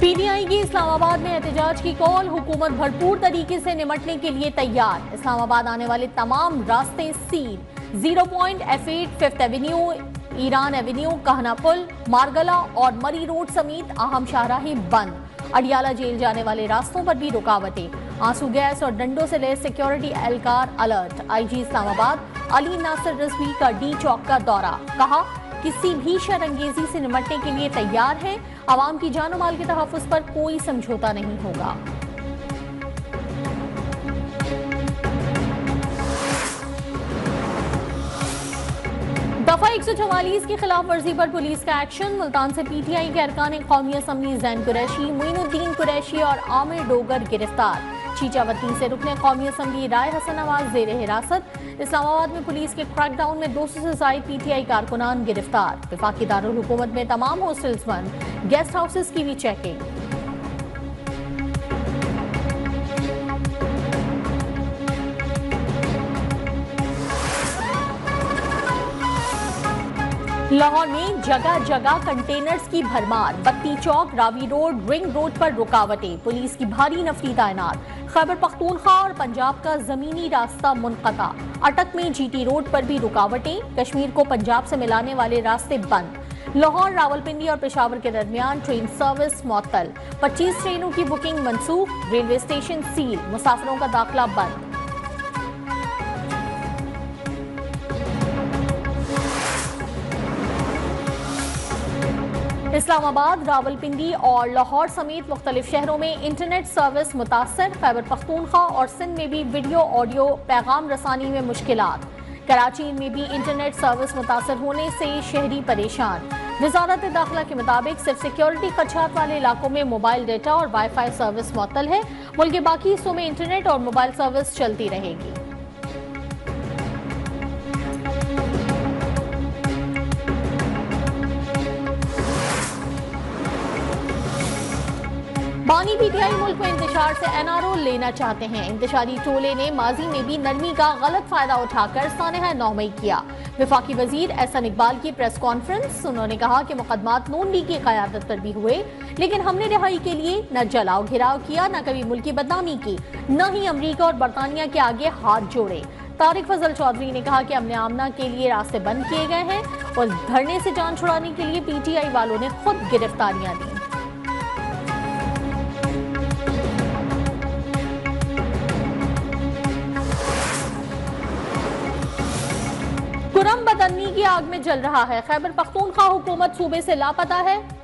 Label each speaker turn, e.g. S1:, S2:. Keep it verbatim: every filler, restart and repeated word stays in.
S1: PTI की इस्लामाबाद में एहतजाज की कॉल, हुकूमत भरपूर तरीके से निमटने के लिए तैयार। इस्लामाबाद आने वाले तमाम रास्ते seal. Zero point, F eight, fifth avenue, Iran avenue, Kahna पुल, मारगला और मरी रोड समेत अहम शाहराहें बंद। अडियाला जेल जाने वाले रास्तों पर भी रुकावटें। आंसू गैस और डंडों से लैस सिक्योरिटी एहलकार अलर्ट। आईजी इस्लामाबाद अली नासिर रिजवी का डी चौक का दौरा, कहा किसी भी शरंगेजी से निमटने के लिए तैयार है। आवाम की जान और माल के तहफ्फुज़ पर कोई समझौता नहीं होगा। दफा एक सौ चवालीस की खिलाफ वर्जी पर पुलिस का एक्शन। मुल्तान से पीटीआई के अरकान कौमी असम्बली जैन कुरैशी, मोइनुद्दीन कुरैशी और आमिर डोगर गिरफ्तार। चीचावती से रुकने कौमी असम्बली राय हसन नवाज जेर हिरासत। इस्लामाबाद में पुलिस के क्रैकडाउन में दो सौ से ज्यादा पीटीआई कारकुनान गिरफ्तार। वफाकी दारुल हुकूमत में तमाम हॉस्टल्स बंद, गेस्ट हाउसेस की भी चेकिंग। लाहौर में जगह जगह कंटेनर्स की भरमार। Batti Chowk, Ravi road, ring road पर रुकावटें। पुलिस की भारी नफरी तैनात। खैबर पख्तूनख्वा और पंजाब का जमीनी रास्ता मुनक़ता। अटक में जीटी रोड पर भी रुकावटें। कश्मीर को पंजाब से मिलाने वाले रास्ते बंद। लाहौर, रावलपिंडी और पेशावर के दरमियान ट्रेन सर्विस मुअत्तल। पच्चीस ट्रेनों की बुकिंग मनसूख। रेलवे स्टेशन सील, मुसाफिरों का दाखिला बंद। इस्लामाबाद, रावलपिंडी और लाहौर समेत मुख्तलिफ शहरों में इंटरनेट सर्विस मुतासर। खैबर पख्तूनख्वा और सिंध में भी वीडियो ऑडियो पैगाम रसानी में मुश्किलात। कराची में भी इंटरनेट सर्विस मुतासर होने से शहरी परेशान। वजारत दाखिला के मुताबिक सिर्फ सिक्योरिटी खदशात वाले इलाकों में मोबाइल डेटा और वाई फाई सर्विस मुअत्तल है। मुल्क के बाकी हिस्सों में इंटरनेट और मोबाइल सर्विस चलती रहेगी। बानी पीटीआई मुल्क में इंतशार से एनआरओ लेना चाहते हैं। इंतशारी टोले ने माजी में भी नरमी का गलत फायदा उठाकर सानहा नौ मई किया। वफाकी वजीर एहसन इकबाल की प्रेस कॉन्फ्रेंस, उन्होंने कहा कि मुकदमात नून लीग की क़यादत पर भी हुए, लेकिन हमने रिहाई के लिए न जलाओ घिराव किया, न कभी मुल्क की बदनामी की, न ही अमरीका और बरतानिया के आगे हाथ जोड़े। तारिक फजल चौधरी ने कहा कि अमने आमना के लिए रास्ते बंद किए गए हैं और धरने से जान छुड़ाने के लिए पीटीआई वालों ने खुद गिरफ्तारियां दी। कुरम बदन्नी की आग में जल रहा है। खैबर पख्तूनख्वा हुकूमत सूबे से लापता है।